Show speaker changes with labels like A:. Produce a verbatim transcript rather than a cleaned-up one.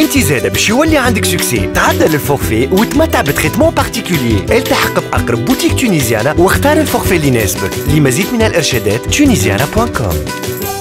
A: وانت زاده باش يولي عندك سكسي تعدل الفورفي وتمتع بتريتمون بارتيكولي. التحق بأقرب بوتيك تونيزيانا واختار الفورفي اللي يناسبك. لمزيد من الإرشادات تونيزيانا دوت كوم.